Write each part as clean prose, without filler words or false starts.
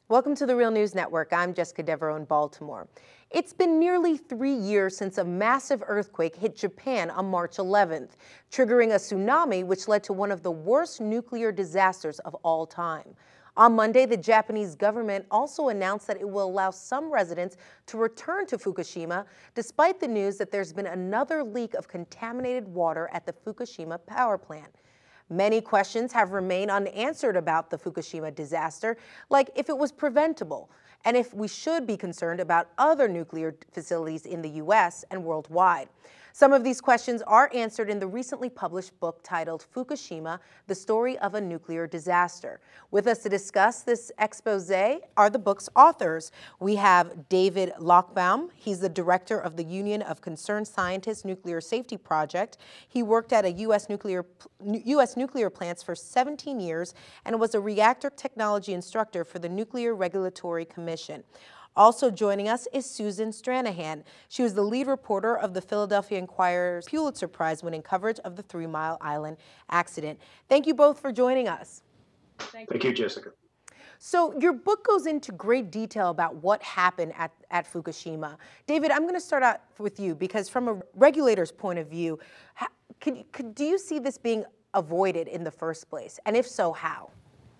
Welcome to the Real News Network. I'm Jessica Devereaux in Baltimore. It's been nearly 3 years since a massive earthquake hit Japan on March 11th, triggering a tsunami which led to one of the worst nuclear disasters of all time. On Monday, the Japanese government also announced that it will allow some residents to return to Fukushima, despite the news that there's been another leak of contaminated water at the Fukushima power plant. Many questions have remained unanswered about the Fukushima disaster, like if it was preventable, and if we should be concerned about other nuclear facilities in the U.S. and worldwide. Some of these questions are answered in the recently published book titled Fukushima, The Story of a Nuclear Disaster. With us to discuss this expose are the book's authors. We have David Lochbaum. He's the director of the Union of Concerned Scientists Nuclear Safety Project. He worked at a U.S. nuclear plants for 17 years and was a reactor technology instructor for the Nuclear Regulatory Commission. Also joining us is Susan Stranahan. She was the lead reporter of the Philadelphia Inquirer's Pulitzer Prize-winning coverage of the 3 Mile Island accident. Thank you both for joining us. Thank you, Jessica. So your book goes into great detail about what happened at Fukushima. David, I'm going to start out with you because from a regulator's point of view, do you see this being avoided in the first place? And if so, how?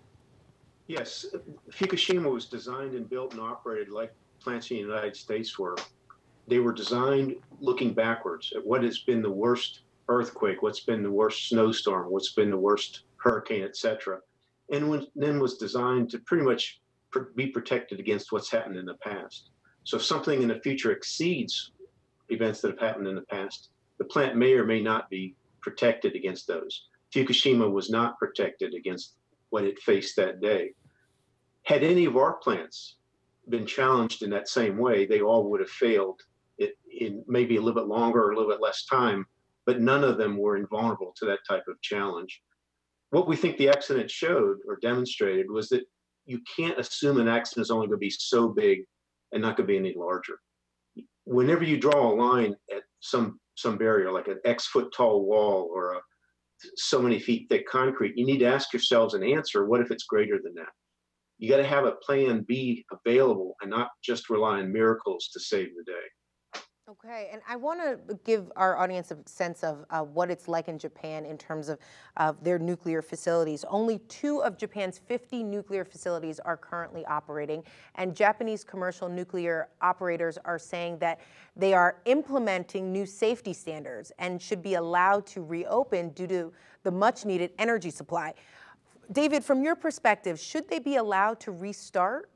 Yes, Fukushima was designed and built and operated like plants in the United States were. They were designed looking backwards at what has been the worst earthquake, what's been the worst snowstorm, what's been the worst hurricane, etc. And then was designed to pretty much be protected against what's happened in the past. So if something in the future exceeds events that have happened in the past, the plant may or may not be protected against those. Fukushima was not protected against what it faced that day. Had any of our plants been challenged in that same way, they all would have failed in maybe a little bit longer or a little bit less time, but none of them were invulnerable to that type of challenge. What we think the accident showed or demonstrated was that you can't assume an accident is only going to be so big and not going to be any larger. Whenever you draw a line at some barrier, like an X foot tall wall or so many feet thick concrete, you need to ask yourselves and answer, what if it's greater than that? You got to have a plan B available and not just rely on miracles to save the day. Okay, and I want to give our audience a sense of what it's like in Japan in terms of their nuclear facilities. Only 2 of Japan's 50 nuclear facilities are currently operating, and Japanese commercial nuclear operators are saying that they are implementing new safety standards and should be allowed to reopen due to the much-needed energy supply. David, from your perspective, should they be allowed to restart?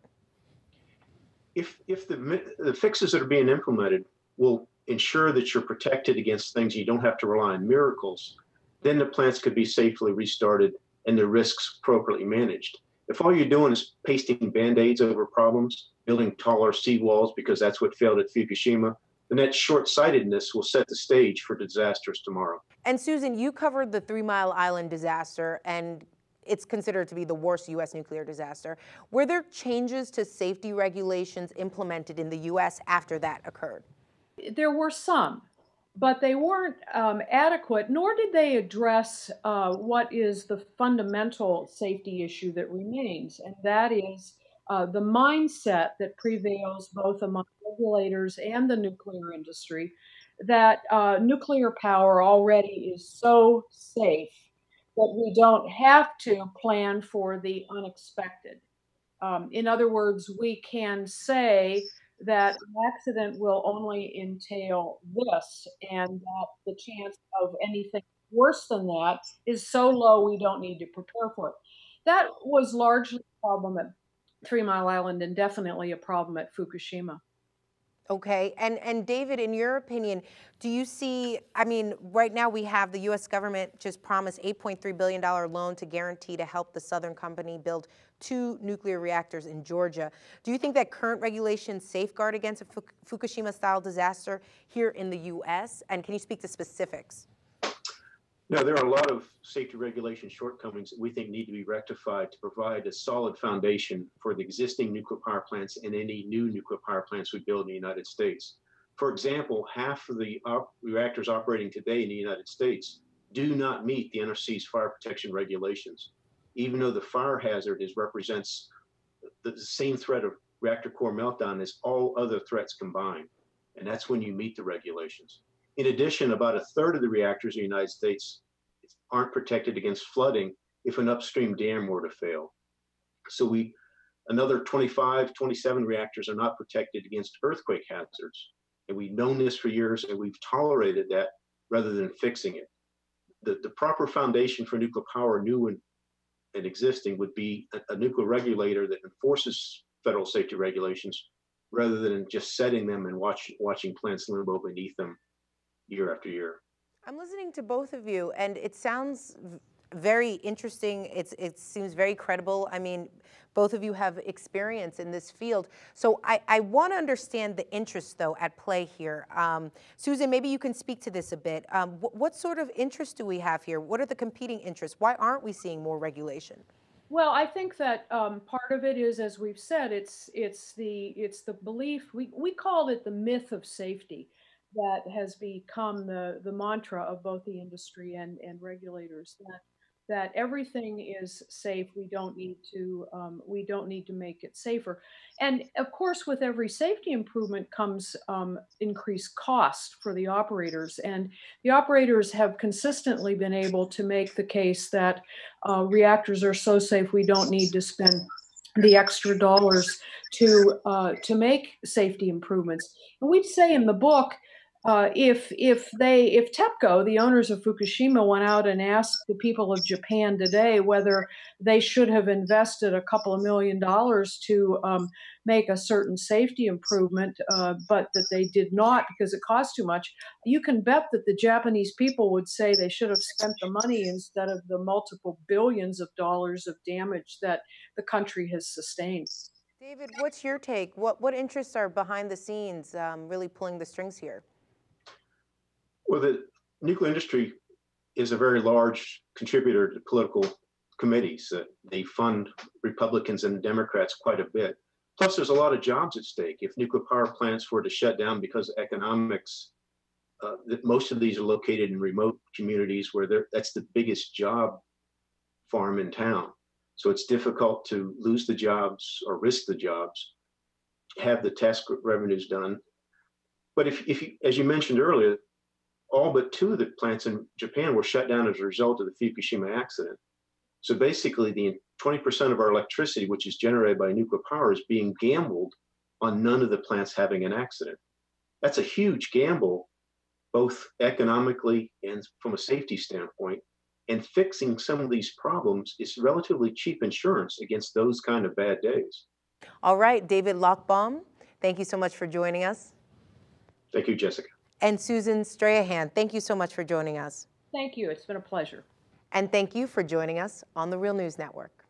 If the fixes that are being implemented will ensure that you're protected against things, you don't have to rely on miracles, then the plants could be safely restarted and the risks appropriately managed. If all you're doing is pasting Band-Aids over problems, building taller seawalls because that's what failed at Fukushima, then that short-sightedness will set the stage for disasters tomorrow. And Susan, you covered the 3 Mile Island disaster, and it's considered to be the worst U.S. nuclear disaster. Were there changes to safety regulations implemented in the U.S. after that occurred? There were some, but they weren't adequate, nor did they address what is the fundamental safety issue that remains, and that is the mindset that prevails both among regulators and the nuclear industry that nuclear power already is so safe that we don't have to plan for the unexpected. In other words, we can say that an accident will only entail this, and that the chance of anything worse than that is so low we don't need to prepare for it. That was largely a problem at 3 Mile Island and definitely a problem at Fukushima. Okay, and David, in your opinion, do you see, I mean, right now we have the U.S. government just promised $8.3 billion loan to guarantee to help the Southern Company build 2 nuclear reactors in Georgia. Do you think that current regulations safeguard against a Fukushima-style disaster here in the U.S.? And can you speak to specifics? Now, there are a lot of safety regulation shortcomings that we think need to be rectified to provide a solid foundation for the existing nuclear power plants and any new nuclear power plants we build in the United States. For example, half of the reactors operating today in the United States do not meet the NRC's fire protection regulations, even though the fire hazard represents the same threat of reactor core meltdown as all other threats combined. And that's when you meet the regulations. In addition, about a third of the reactors in the United States aren't protected against flooding if an upstream dam were to fail. So another 25, 27 reactors are not protected against earthquake hazards. And we've known this for years, and we've tolerated that rather than fixing it. The proper foundation for nuclear power, new and existing, would be a nuclear regulator that enforces federal safety regulations rather than just setting them and watching plants limbo beneath them year after year. I'm listening to both of you, and it sounds very interesting. It seems very credible. I mean, both of you have experience in this field. So I want to understand the interest, though, at play here. Susan, maybe you can speak to this a bit. What sort of interest do we have here? What are the competing interests? Why aren't we seeing more regulation? Well, I think that part of it is, as we've said, it's the belief, we called it the myth of safety, that has become the mantra of both the industry and regulators, that everything is safe. We don't need to make it safer. And of course, with every safety improvement comes increased cost for the operators. And the operators have consistently been able to make the case that reactors are so safe we don't need to spend the extra dollars to make safety improvements. And we'd say in the book, if TEPCO, the owners of Fukushima, went out and asked the people of Japan today whether they should have invested a couple of $1 million to make a certain safety improvement, but that they did not because it cost too much, you can bet that the Japanese people would say they should have spent the money instead of the multiple billions of dollars of damage that the country has sustained. David, what's your take? What interests are behind the scenes really pulling the strings here? Well, the nuclear industry is a very large contributor to political committees. They fund Republicans and Democrats quite a bit. Plus, there's a lot of jobs at stake. If nuclear power plants were to shut down because of economics, most of these are located in remote communities where that's the biggest job farm in town. So it's difficult to lose the jobs or risk the jobs, have the tax revenues done. But if you, as you mentioned earlier, all but 2 of the plants in Japan were shut down as a result of the Fukushima accident. So basically, the 20% of our electricity, which is generated by nuclear power, is being gambled on none of the plants having an accident. That's a huge gamble, both economically and from a safety standpoint. And fixing some of these problems is relatively cheap insurance against those kind of bad days. All right, David Lochbaum, thank you so much for joining us. Thank you, Jessica. And Susan Stranahan, thank you so much for joining us. Thank you. It's been a pleasure. And thank you for joining us on the Real News Network.